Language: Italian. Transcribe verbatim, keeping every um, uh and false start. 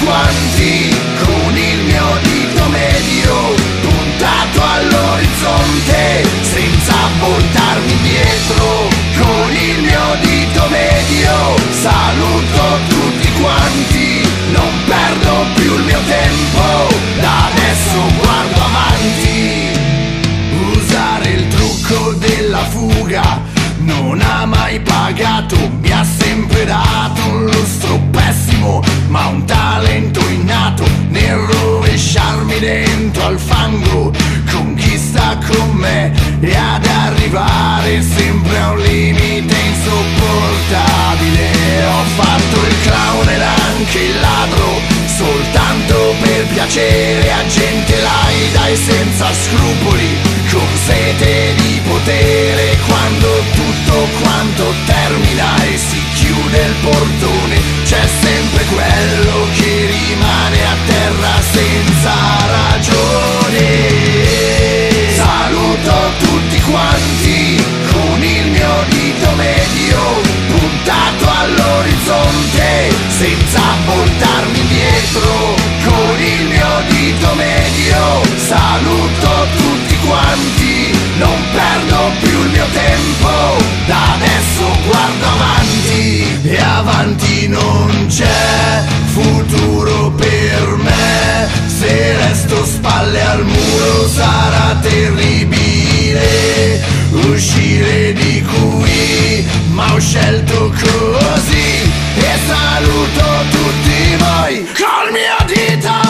quanti, con il mio dito medio puntato all'orizzonte, senza voltarmi indietro. Con il mio dito medio saluto tutti quanti, non perdo più il mio tempo, da adesso guardo avanti. Usare il trucco della fuga non ha mai pagato, mi ha sempre dato un lustro pessimo, ma un talento innato nel rovesciarmi dentro al fango. Con chi sta con me e ad arrivare sempre a un limite insopportabile. Ho fatto il clown ed anche il ladro, soltanto per piacere a gente laida e senza scrupoli, con sete di potere. Quando tutto quanto termina e si chiude il portone, c'è sempre quello che rimane a terra senza ragione. Saluto tutti quanti, con il mio dito medio puntato all'orizzonte, senza voltarmi indietro. Con il mio dito medio saluto tutti quanti, non perdo più il mio tempo, da adesso guardo avanti. E avanti non c'è futuro per me, se resto spalle al muro sarà terribile uscire di qui, ma ho scelto così. E saluto tutti voi col mio dito